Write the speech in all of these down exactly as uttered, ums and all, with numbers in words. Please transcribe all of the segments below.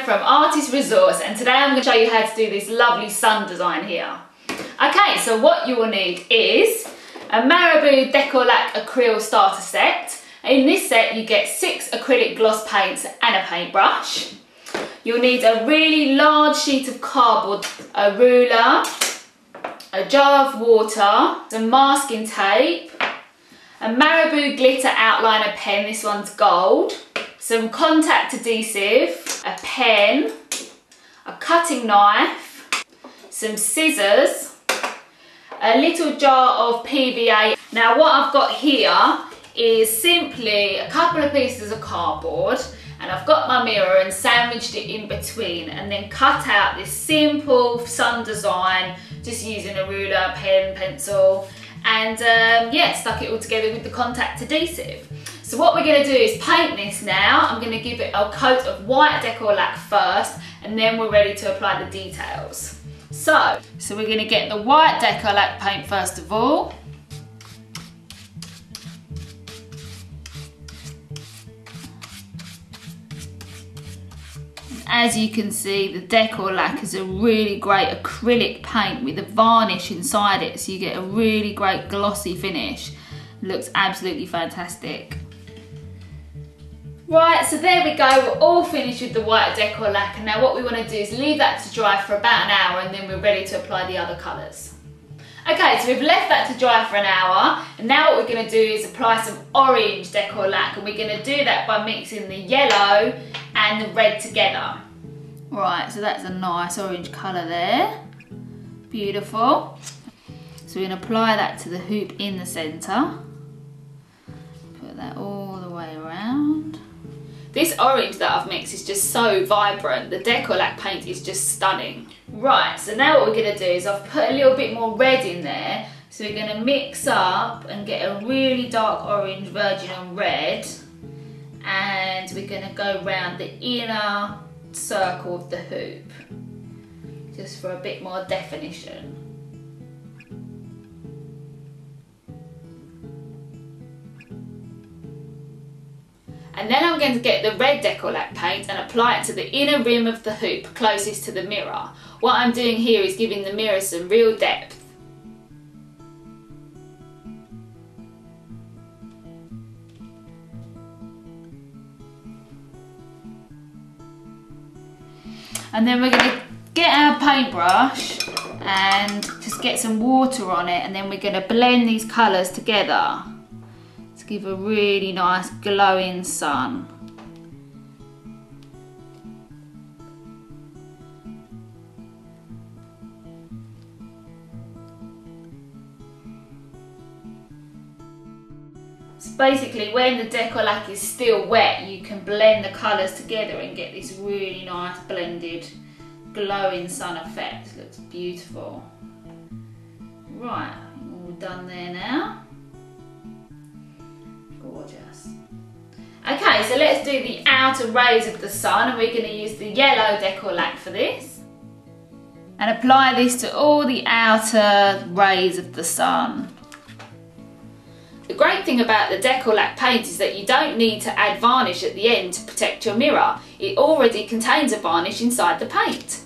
from Artist Resource, and today I'm going to show you how to do this lovely sun design here. Okay, so what you will need is a Marabou Decolac Acrylic starter set. In this set you get six acrylic gloss paints and a paintbrush. You'll need a really large sheet of cardboard, a ruler, a jar of water, some masking tape, a Marabou glitter outliner pen, this one's gold, some contact adhesive, a pen, a cutting knife, some scissors, a little jar of P V A. Now what I've got here is simply a couple of pieces of cardboard, and I've got my mirror and sandwiched it in between and then cut out this simple sun design just using a ruler, pen, pencil, and um, yeah, stuck it all together with the contact adhesive. So what we're going to do is paint this now. I'm going to give it a coat of white Decolac first, and then we're ready to apply the details. So, so we're going to get the white Decolac paint first of all. As you can see, the Decolac is a really great acrylic paint with a varnish inside it, so you get a really great glossy finish. It looks absolutely fantastic. Right, so there we go, we're all finished with the white Decolac, and now what we want to do is leave that to dry for about an hour, and then we're ready to apply the other colours. Okay, so we've left that to dry for an hour, and now what we're going to do is apply some orange Decolac, and we're going to do that by mixing the yellow and the red together. Right, so that's a nice orange colour there. Beautiful. So we're going to apply that to the hoop in the centre. Put that all the way around. This orange that I've mixed is just so vibrant. The Decolac paint is just stunning. Right, so now what we're going to do is I've put a little bit more red in there. So we're going to mix up and get a really dark orange virgin on red. And we're going to go round the inner circle of the hoop, just for a bit more definition. And then I'm going to get the red Decolac paint and apply it to the inner rim of the hoop closest to the mirror. What I'm doing here is giving the mirror some real depth. And then we're going to get our paintbrush and just get some water on it, and then we're going to blend these colours together to give a really nice glowing sun. So basically, when the Decolac is still wet, you can blend the colours together and get this really nice blended glowing sun effect. It looks beautiful. Right, all done there now. Gorgeous. Okay, so let's do the outer rays of the sun, and we're going to use the yellow Decolac for this. And apply this to all the outer rays of the sun. The great thing about the Decolac paint is that you don't need to add varnish at the end to protect your mirror. It already contains a varnish inside the paint.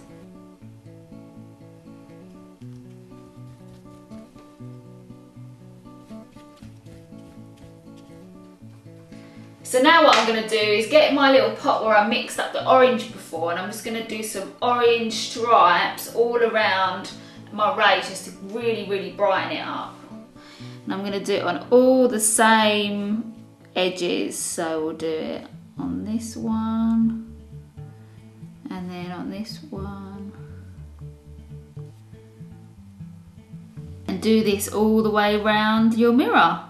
So now what I'm going to do is get my little pot where I mixed up the orange before, and I'm just going to do some orange stripes all around my rays just to really, really brighten it up. And I'm going to do it on all the same edges, so we'll do it on this one, and then on this one, and do this all the way around your mirror.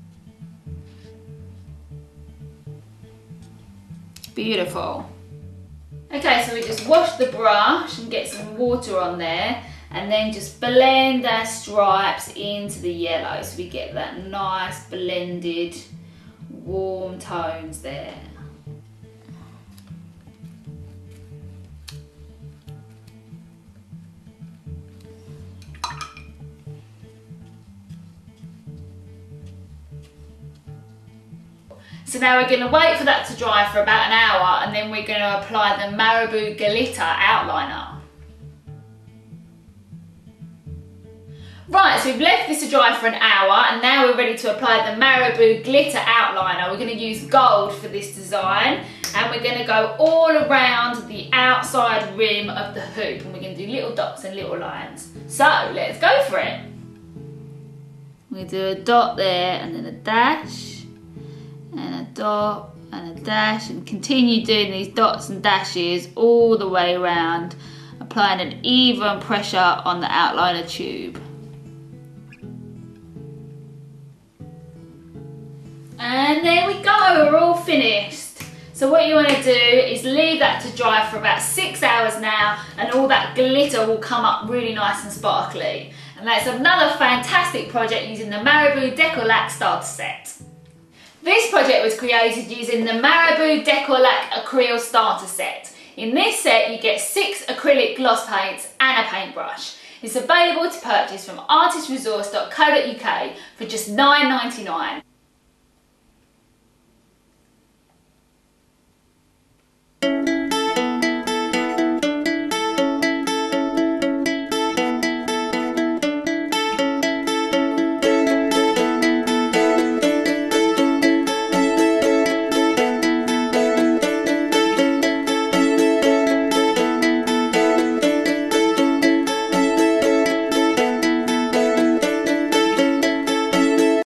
Beautiful. Okay, so we just wash the brush and get some water on there, and then just blend our stripes into the yellow so we get that nice blended warm tones there. So now we're going to wait for that to dry for about an hour, and then we're going to apply the Marabou Glitter outliner. Right, so we've left this to dry for an hour, and now we're ready to apply the Marabou Glitter outliner. We're going to use gold for this design, and we're going to go all around the outside rim of the hoop, and we're going to do little dots and little lines. So let's go for it. We do a dot there, and then a dash, and a dot, and a dash, and continue doing these dots and dashes all the way around, applying an even pressure on the outliner tube. And there we go, we're all finished. So what you want to do is leave that to dry for about six hours now, and all that glitter will come up really nice and sparkly. And that's another fantastic project using the Marabou Decolac starter set. This project was created using the Marabou Decolac Acrylic starter set. In this set you get six acrylic gloss paints and a paintbrush. It's available to purchase from artist resource dot co dot U K for just nine ninety-nine.